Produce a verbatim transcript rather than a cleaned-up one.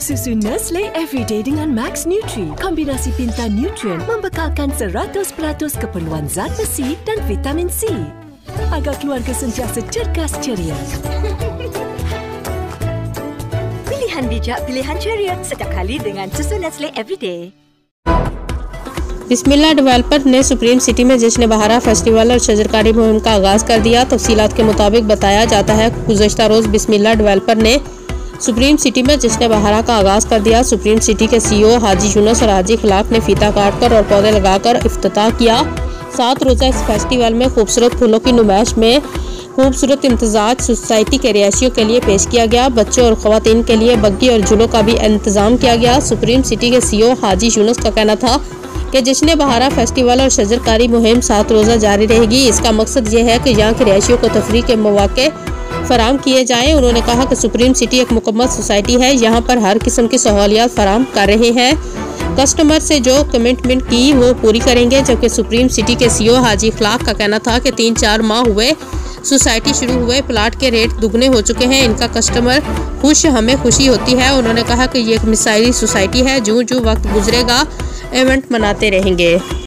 Susu Nestle Everyday dengan Max Nutri. Kombinasi pintar nutrien membekalkan seratus peratus keperluan zat besi dan vitamin C agar keluarga sentiasa cergas ceria. Pilihan bijak, pilihan ceria setiap kali dengan Susu Nestle Everyday. Bismillah developer ने supreme city में जश्न बहारा festival और शजरकारी मुहिम का आगाज़ कर दिया। तफसीलात के मुताबिक बताया जाता है गुज़श्ता रोज़ बिस्मिल्लाह डेवलपर ने सुप्रीम सिटी में जश्न बहारा का आगाज़ कर दिया। सुप्रीम सिटी के सीईओ हाजी यूनुस और हाजी खिलाक ने फीता काट कर और पौधे लगाकर इफ्तिताह किया। सात रोज़ा इस फेस्टिवल में खूबसूरत फूलों की नुमाइश में खूबसूरत इम्तजाज सोसाइटी के रिहायशियों के लिए पेश किया गया। बच्चों और ख़वातीन के लिए बग्गी और झूलों का भी इंतज़ाम किया गया। सुप्रीम सिटी के सीईओ हाजी यूनुस का कहना था कि जश्न बहारा फेस्टिवल और शजरकारी मुहिम सात रोज़ा जारी रहेगी। इसका मकसद ये है कि यहाँ के रिहायशियों को तफरीह के मौके फराम किए जाएँ। उन्होंने कहा कि सुप्रीम सिटी एक मुकम्मल सोसाइटी है, यहाँ पर हर किस्म की सहूलियात फराम कर रहे हैं। कस्टमर से जो कमिटमेंट की वो पूरी करेंगे। जबकि सुप्रीम सिटी के सीईओ हाजी खिलाक का कहना था कि तीन चार माह हुए सोसाइटी शुरू हुए, प्लाट के रेट दुगने हो चुके हैं। इनका कस्टमर खुश, हमें खुशी होती है। उन्होंने कहा कि ये एक मिसाइली सोसाइटी है, जूँ जूँ वक्त गुजरेगा इवेंट मनाते रहेंगे।